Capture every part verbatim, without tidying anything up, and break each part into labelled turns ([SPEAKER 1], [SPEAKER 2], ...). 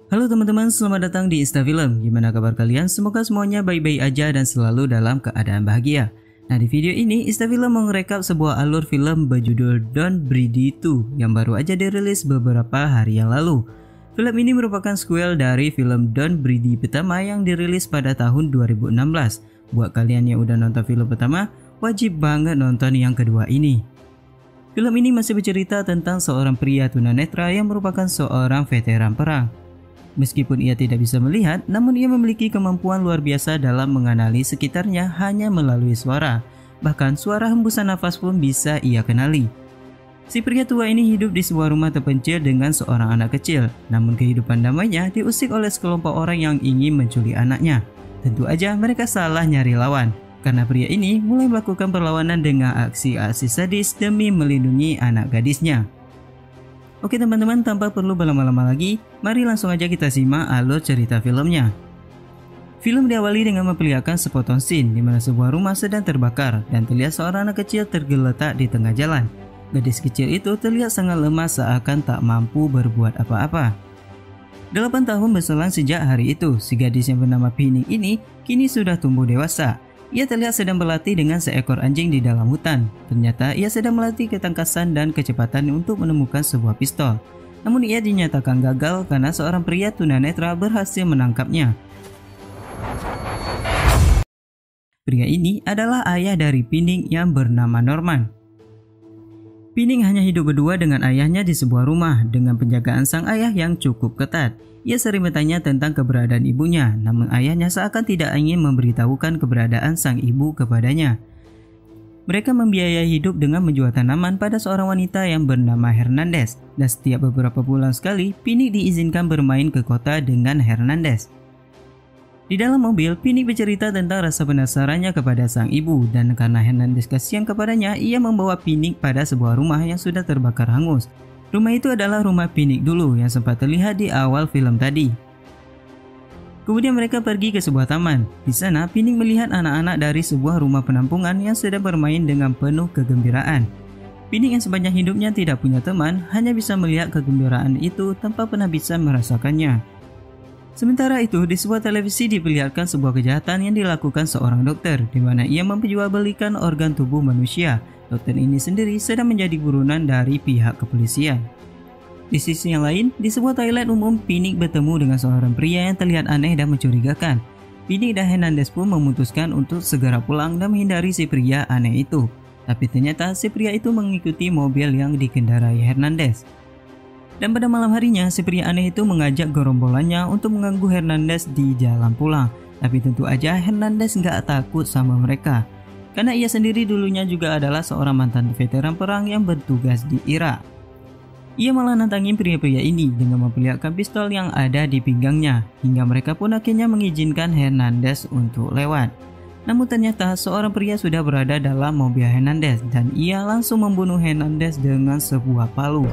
[SPEAKER 1] Halo teman-teman, selamat datang di Instafilm. Gimana kabar kalian? Semoga semuanya baik-baik aja dan selalu dalam keadaan bahagia. Nah, di video ini Instafilm mau ngerekap sebuah alur film berjudul Don't Breathe dua yang baru aja dirilis beberapa hari yang lalu. Film ini merupakan sequel dari film Don't Breathe pertama yang dirilis pada tahun dua ribu enam belas. Buat kalian yang udah nonton film pertama, wajib banget nonton yang kedua ini. Film ini masih bercerita tentang seorang pria tunanetra yang merupakan seorang veteran perang. Meskipun ia tidak bisa melihat, namun ia memiliki kemampuan luar biasa dalam mengenali sekitarnya hanya melalui suara. Bahkan suara hembusan nafas pun bisa ia kenali. Si pria tua ini hidup di sebuah rumah terpencil dengan seorang anak kecil. Namun kehidupan damainya diusik oleh sekelompok orang yang ingin menculik anaknya. Tentu aja mereka salah nyari lawan, karena pria ini mulai melakukan perlawanan dengan aksi-aksi sadis demi melindungi anak gadisnya. Oke teman-teman, tanpa perlu berlama-lama lagi, mari langsung aja kita simak alur cerita filmnya. Film diawali dengan memperlihatkan sepotong scene di mana sebuah rumah sedang terbakar dan terlihat seorang anak kecil tergeletak di tengah jalan. Gadis kecil itu terlihat sangat lemah seakan tak mampu berbuat apa-apa. Delapan tahun berselang sejak hari itu, si gadis yang bernama Pinik ini kini sudah tumbuh dewasa. Ia terlihat sedang berlatih dengan seekor anjing di dalam hutan. Ternyata ia sedang melatih ketangkasan dan kecepatan untuk menemukan sebuah pistol. Namun ia dinyatakan gagal karena seorang pria tunanetra berhasil menangkapnya. Pria ini adalah ayah dari Pinik yang bernama Norman. Pinik hanya hidup berdua dengan ayahnya di sebuah rumah dengan penjagaan sang ayah yang cukup ketat. Ia sering bertanya tentang keberadaan ibunya, namun ayahnya seakan tidak ingin memberitahukan keberadaan sang ibu kepadanya. Mereka membiayai hidup dengan menjual tanaman pada seorang wanita yang bernama Hernandez, dan setiap beberapa bulan sekali, Pinik diizinkan bermain ke kota dengan Hernandez. Di dalam mobil, Pinik bercerita tentang rasa penasarannya kepada sang ibu, dan karena Hernandez kasihan kepadanya, ia membawa Pinik pada sebuah rumah yang sudah terbakar hangus. Rumah itu adalah rumah Pinik dulu yang sempat terlihat di awal film tadi. Kemudian mereka pergi ke sebuah taman. Di sana, Pinik melihat anak-anak dari sebuah rumah penampungan yang sedang bermain dengan penuh kegembiraan. Pinik yang sepanjang hidupnya tidak punya teman, hanya bisa melihat kegembiraan itu tanpa pernah bisa merasakannya. Sementara itu, di sebuah televisi diperlihatkan sebuah kejahatan yang dilakukan seorang dokter, di mana ia memperjualbelikan organ tubuh manusia. Dokter ini sendiri sedang menjadi buronan dari pihak kepolisian. Di sisi yang lain, di sebuah toilet umum, Pinik bertemu dengan seorang pria yang terlihat aneh dan mencurigakan. Pinik dan Hernandez pun memutuskan untuk segera pulang dan menghindari si pria aneh itu. Tapi ternyata si pria itu mengikuti mobil yang dikendarai Hernandez. Dan pada malam harinya, si pria aneh itu mengajak gerombolannya untuk mengganggu Hernandez di jalan pulang. Tapi tentu aja Hernandez nggak takut sama mereka, karena ia sendiri dulunya juga adalah seorang mantan veteran perang yang bertugas di Irak. Ia malah nantangin pria-pria ini dengan memperlihatkan pistol yang ada di pinggangnya, hingga mereka pun akhirnya mengizinkan Hernandez untuk lewat. Namun ternyata seorang pria sudah berada dalam mobil Hernandez dan ia langsung membunuh Hernandez dengan sebuah palu.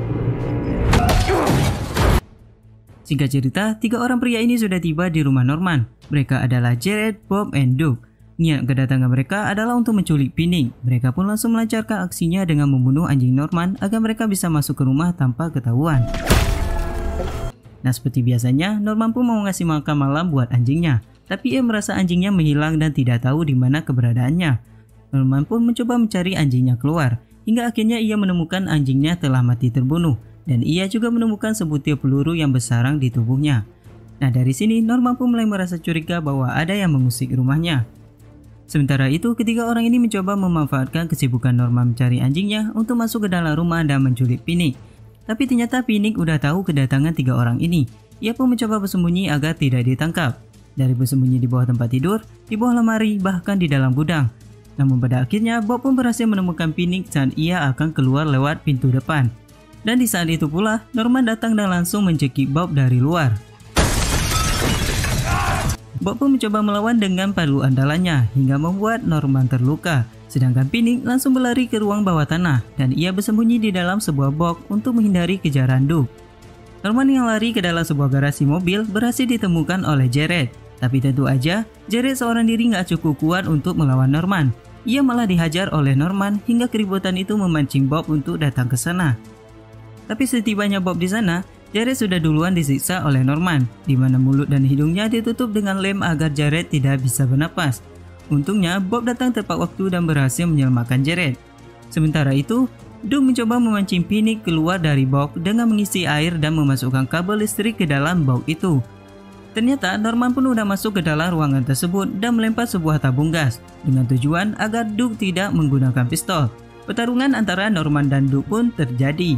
[SPEAKER 1] Singkat cerita, tiga orang pria ini sudah tiba di rumah Norman. Mereka adalah Jared, Bob, and Doug. Niat kedatangan mereka adalah untuk menculik Pinik. Mereka pun langsung melancarkan aksinya dengan membunuh anjing Norman agar mereka bisa masuk ke rumah tanpa ketahuan. Nah, seperti biasanya, Norman pun mau ngasih makan malam buat anjingnya, tapi ia merasa anjingnya menghilang dan tidak tahu di mana keberadaannya. Norman pun mencoba mencari anjingnya keluar, hingga akhirnya ia menemukan anjingnya telah mati terbunuh, dan ia juga menemukan sebutir peluru yang bersarang di tubuhnya. Nah, dari sini Norman pun mulai merasa curiga bahwa ada yang mengusik rumahnya. Sementara itu, ketiga orang ini mencoba memanfaatkan kesibukan Norman mencari anjingnya untuk masuk ke dalam rumah dan menculik Pinik. Tapi ternyata Pinik udah tahu kedatangan tiga orang ini. Ia pun mencoba bersembunyi agar tidak ditangkap. Dari bersembunyi di bawah tempat tidur, di bawah lemari, bahkan di dalam gudang. Namun pada akhirnya Bob pun berhasil menemukan Pinik saat ia akan keluar lewat pintu depan. Dan di saat itu pula, Norman datang dan langsung mencekik Bob dari luar. Bob pun mencoba melawan dengan palu andalannya hingga membuat Norman terluka. Sedangkan Pinik langsung berlari ke ruang bawah tanah dan ia bersembunyi di dalam sebuah box untuk menghindari kejaran Doug. Norman yang lari ke dalam sebuah garasi mobil berhasil ditemukan oleh Jared. Tapi tentu aja, Jared seorang diri nggak cukup kuat untuk melawan Norman. Ia malah dihajar oleh Norman hingga keributan itu memancing Bob untuk datang ke sana. Tapi setibanya Bob di sana, Jared sudah duluan disiksa oleh Norman, di mana mulut dan hidungnya ditutup dengan lem agar Jared tidak bisa bernapas. Untungnya, Bob datang tepat waktu dan berhasil menyelamatkan Jared. Sementara itu, Doug mencoba memancing Phoenix keluar dari box dengan mengisi air dan memasukkan kabel listrik ke dalam box itu. Ternyata Norman pun sudah masuk ke dalam ruangan tersebut dan melempar sebuah tabung gas dengan tujuan agar Doug tidak menggunakan pistol. Pertarungan antara Norman dan Doug pun terjadi.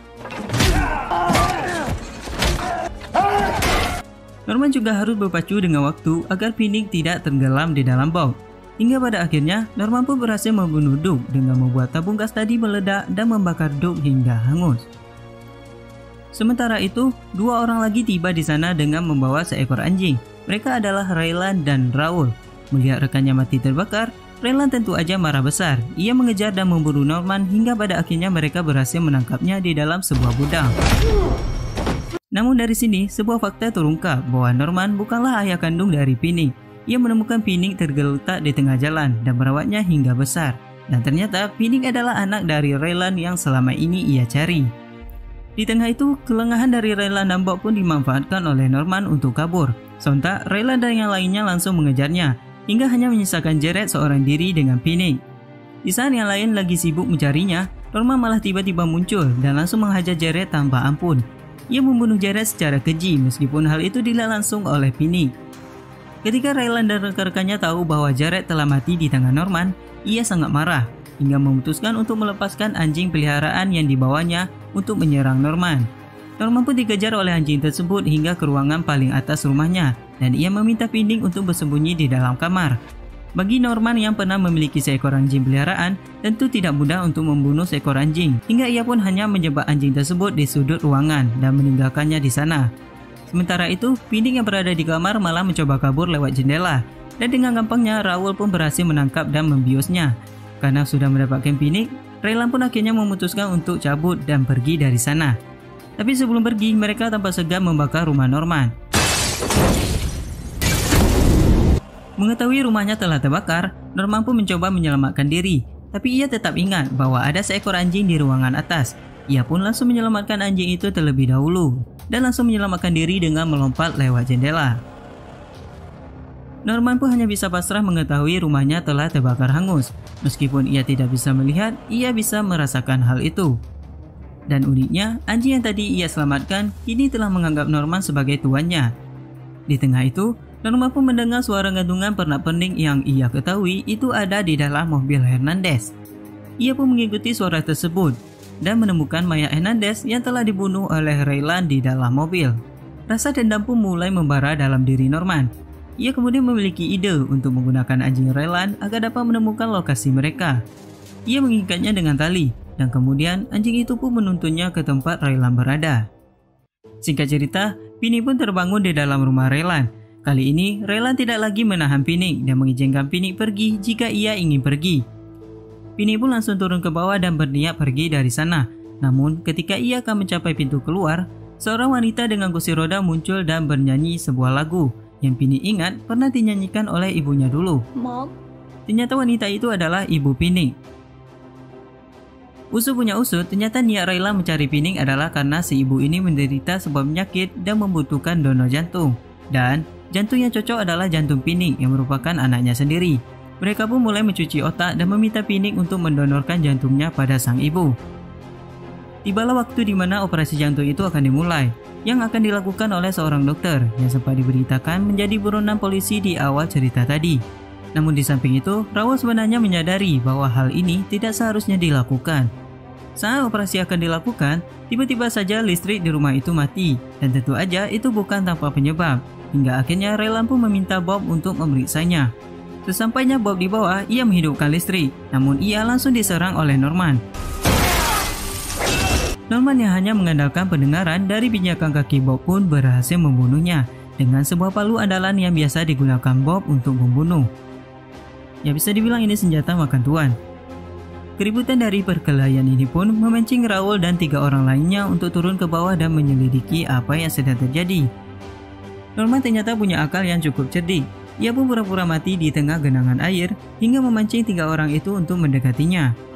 [SPEAKER 1] Norman juga harus berpacu dengan waktu agar Phoenix tidak tenggelam di dalam box. Hingga pada akhirnya, Norman pun berhasil membunuh Doug dengan membuat tabung gas tadi meledak dan membakar Doug hingga hangus. Sementara itu, dua orang lagi tiba di sana dengan membawa seekor anjing. Mereka adalah Raylan dan Raoul. Melihat rekannya mati terbakar, Raylan tentu aja marah besar. Ia mengejar dan membunuh Norman hingga pada akhirnya mereka berhasil menangkapnya di dalam sebuah gudang. Namun dari sini, sebuah fakta terungkap bahwa Norman bukanlah ayah kandung dari Phoenix. Ia menemukan Phoenix tergeletak di tengah jalan dan merawatnya hingga besar. Dan ternyata Phoenix adalah anak dari Raylan yang selama ini ia cari. Di tengah itu, kelengahan dari Raylan dan Bob pun dimanfaatkan oleh Norman untuk kabur. Sontak, Raylan dan yang lainnya langsung mengejarnya, hingga hanya menyisakan Jared seorang diri dengan Phoenix. Di saat yang lain lagi sibuk mencarinya, Norman malah tiba-tiba muncul dan langsung menghajar Jared tanpa ampun. Ia membunuh Jared secara keji meskipun hal itu dilihat langsung oleh Phoenix. Ketika Raylan dan rekan-rekannya tahu bahwa Jared telah mati di tangan Norman, ia sangat marah hingga memutuskan untuk melepaskan anjing peliharaan yang dibawanya untuk menyerang Norman. Norman pun dikejar oleh anjing tersebut hingga ke ruangan paling atas rumahnya dan ia meminta Phoenix untuk bersembunyi di dalam kamar. Bagi Norman yang pernah memiliki seekor anjing peliharaan, tentu tidak mudah untuk membunuh seekor anjing, hingga ia pun hanya menjebak anjing tersebut di sudut ruangan dan meninggalkannya di sana. Sementara itu, Phoenix yang berada di kamar malah mencoba kabur lewat jendela, dan dengan gampangnya Raoul pun berhasil menangkap dan membiusnya. Karena sudah mendapatkan Phoenix, Raylan pun akhirnya memutuskan untuk cabut dan pergi dari sana. Tapi sebelum pergi, mereka tanpa segan membakar rumah Norman. Mengetahui rumahnya telah terbakar, Norman pun mencoba menyelamatkan diri. Tapi ia tetap ingat bahwa ada seekor anjing di ruangan atas. Ia pun langsung menyelamatkan anjing itu terlebih dahulu dan langsung menyelamatkan diri dengan melompat lewat jendela. Norman pun hanya bisa pasrah mengetahui rumahnya telah terbakar hangus. Meskipun ia tidak bisa melihat, ia bisa merasakan hal itu. Dan uniknya, anjing yang tadi ia selamatkan kini telah menganggap Norman sebagai tuannya. Di tengah itu, Norman pun mendengar suara gantungan pernak-pernik yang ia ketahui itu ada di dalam mobil Hernandez. Ia pun mengikuti suara tersebut dan menemukan mayat Hernandez yang telah dibunuh oleh Raylan di dalam mobil. Rasa dendam pun mulai membara dalam diri Norman. Ia kemudian memiliki ide untuk menggunakan anjing Raylan agar dapat menemukan lokasi mereka. Ia mengikatnya dengan tali dan kemudian anjing itu pun menuntunnya ke tempat Raylan berada. Singkat cerita, Phoenix pun terbangun di dalam rumah Raylan. Kali ini, Raylan tidak lagi menahan Phoenix dan mengizinkan Phoenix pergi jika ia ingin pergi. Phoenix pun langsung turun ke bawah dan berniat pergi dari sana. Namun, ketika ia akan mencapai pintu keluar, seorang wanita dengan kursi roda muncul dan bernyanyi sebuah lagu yang Phoenix ingat pernah dinyanyikan oleh ibunya dulu.
[SPEAKER 2] Mom.
[SPEAKER 1] Ternyata wanita itu adalah ibu Phoenix. Usut punya usut, ternyata niat Raylan mencari Phoenix adalah karena si ibu ini menderita sebuah penyakit dan membutuhkan donor jantung. Dan jantung yang cocok adalah jantung Phoenix yang merupakan anaknya sendiri. Mereka pun mulai mencuci otak dan meminta Phoenix untuk mendonorkan jantungnya pada sang ibu. Tibalah waktu di mana operasi jantung itu akan dimulai, yang akan dilakukan oleh seorang dokter yang sempat diberitakan menjadi buronan polisi di awal cerita tadi. Namun di samping itu, Raoul sebenarnya menyadari bahwa hal ini tidak seharusnya dilakukan. Saat operasi akan dilakukan, tiba-tiba saja listrik di rumah itu mati, dan tentu aja itu bukan tanpa penyebab. Hingga akhirnya Raylan pun meminta Bob untuk memeriksanya. Sesampainya Bob di bawah, ia menghidupkan listrik, namun ia langsung diserang oleh Norman. Norman yang hanya mengandalkan pendengaran dari pijakan kaki Bob pun berhasil membunuhnya dengan sebuah palu andalan yang biasa digunakan Bob untuk membunuh. Ya bisa dibilang ini senjata makan tuan. Keributan dari perkelahian ini pun memancing Raoul dan tiga orang lainnya untuk turun ke bawah dan menyelidiki apa yang sedang terjadi. Norman ternyata punya akal yang cukup cerdik. Ia pun pura-pura mati di tengah genangan air hingga memancing tiga orang itu untuk mendekatinya.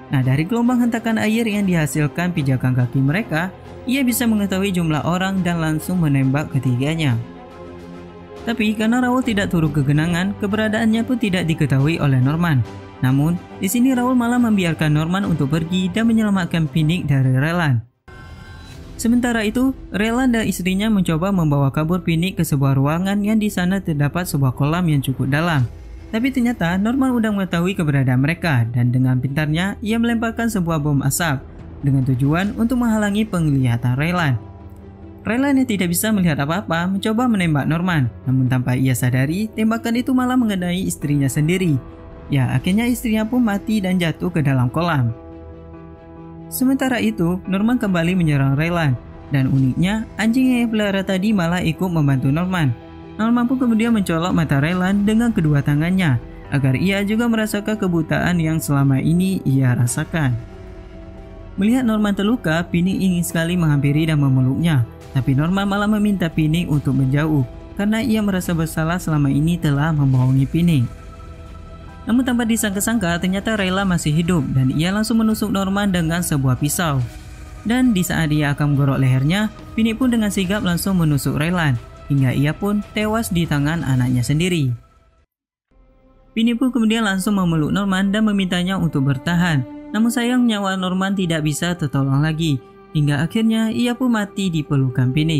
[SPEAKER 1] Nah, dari gelombang hentakan air yang dihasilkan pijakan kaki mereka, ia bisa mengetahui jumlah orang dan langsung menembak ketiganya. Tapi karena Raoul tidak turut kegenangan, keberadaannya pun tidak diketahui oleh Norman. Namun, di sini Raoul malah membiarkan Norman untuk pergi dan menyelamatkan Pinnick dari Raylan. Sementara itu, Raylan dan istrinya mencoba membawa kabur Pinnick ke sebuah ruangan yang di sana terdapat sebuah kolam yang cukup dalam. Tapi ternyata Norman udah mengetahui keberadaan mereka dan dengan pintarnya ia melemparkan sebuah bom asap dengan tujuan untuk menghalangi penglihatan Raylan. Raylan yang tidak bisa melihat apa-apa mencoba menembak Norman, namun tanpa ia sadari, tembakan itu malah mengenai istrinya sendiri. Ya, akhirnya istrinya pun mati dan jatuh ke dalam kolam. Sementara itu, Norman kembali menyerang Raylan, dan uniknya, anjing yang ia pelihara tadi malah ikut membantu Norman. Norman pun kemudian mencolok mata Raylan dengan kedua tangannya, agar ia juga merasakan kebutaan yang selama ini ia rasakan. Melihat Norman terluka, Pinnick ingin sekali menghampiri dan memeluknya. Tapi Norman malah meminta Pinnick untuk menjauh karena ia merasa bersalah selama ini telah membohongi Pinnick. Namun tanpa disangka-sangka ternyata Raylan masih hidup dan ia langsung menusuk Norman dengan sebuah pisau. Dan di saat ia akan menggorok lehernya, Pinnick pun dengan sigap langsung menusuk Raylan hingga ia pun tewas di tangan anaknya sendiri. Pinnick pun kemudian langsung memeluk Norman dan memintanya untuk bertahan. Namun sayang nyawa Norman tidak bisa tertolong lagi. Hingga akhirnya ia pun mati di pelukan Pinnick.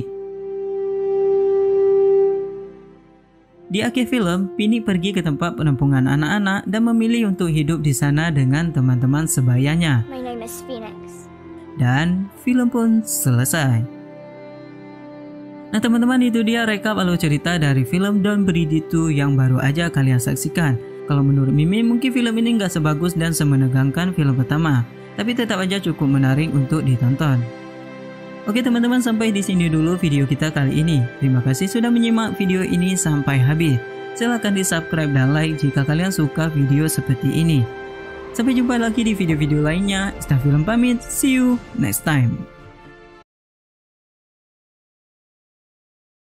[SPEAKER 1] Di akhir film, Pinnick pergi ke tempat penampungan anak-anak dan memilih untuk hidup di sana dengan teman-teman sebayanya.
[SPEAKER 2] My name is Phoenix.
[SPEAKER 1] Dan film pun selesai. Nah teman-teman, itu dia rekap alur cerita dari film Don't Breathe Itu yang baru aja kalian saksikan. Kalau menurut Mimin mungkin film ini nggak sebagus dan semenegangkan film pertama, tapi tetap aja cukup menarik untuk ditonton. Oke teman-teman, sampai di sini dulu video kita kali ini. Terima kasih sudah menyimak video ini sampai habis. Silahkan di subscribe dan like jika kalian suka video seperti ini. Sampai jumpa lagi di video-video lainnya. Istaf Film pamit, see you next time.